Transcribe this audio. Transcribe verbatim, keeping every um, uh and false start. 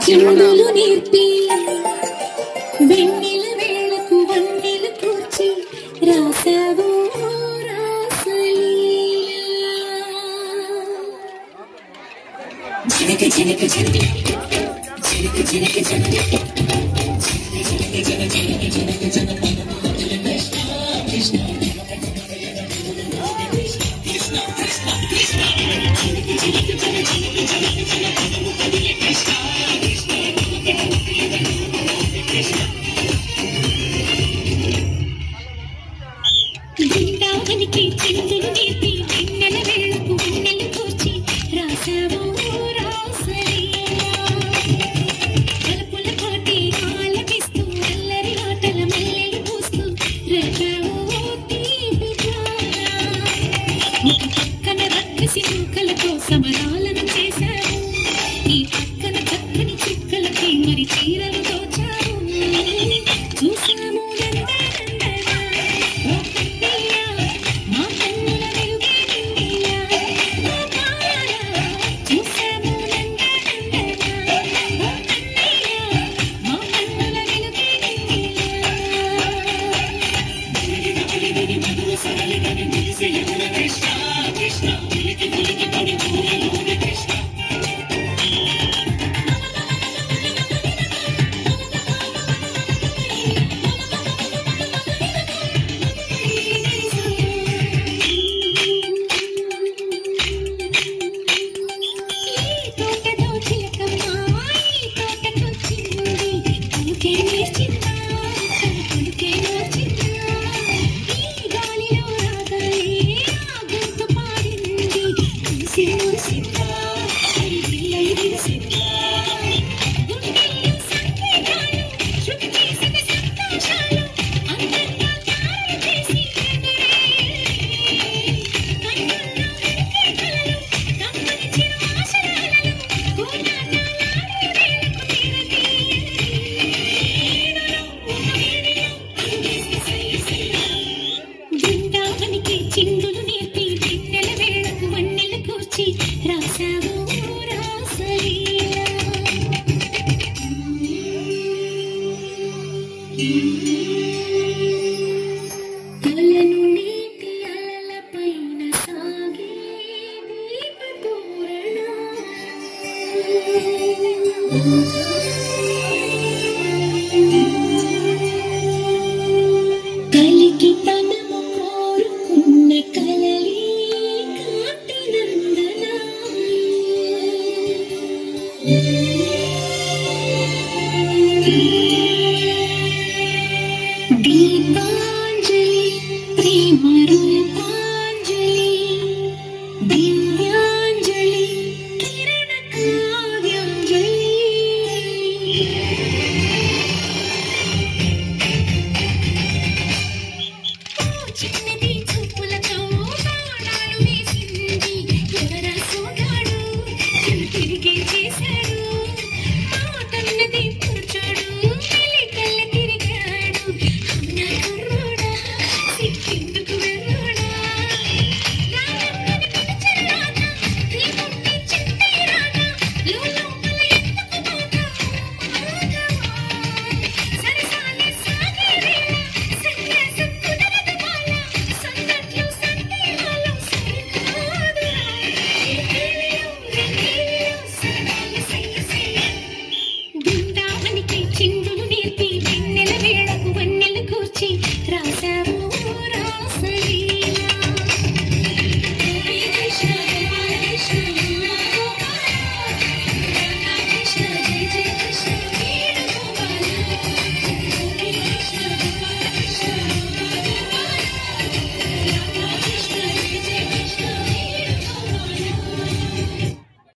చిందులు నేర్పి వెన్నెల వేళకు వన్నెలు కూర్చి రాసావు జనక జనక జనక జనక జనక జనక బృందావనికి చిందులు నేర్పి వెన్నెల వేళకు వన్నెలు కూర్చి రాసావు కలుపుల పాటి ఆలపిస్తూ అల్లరి ఆటల మల్లెలు పూస్తూ రాసావు ఒక పక్కన రక్కసి మూకలతో సమరాలను చేశావు ఈ పక్కన చక్కని చిక్కలకి మరి చీరలు దోచావు చూసాము చిందులు నేర్పి వెన్నెల వేళకు వన్నెలు కూర్చి రాసావు రాసలీలా కలను నీటి అలల పైన సాగే దీప తోరణ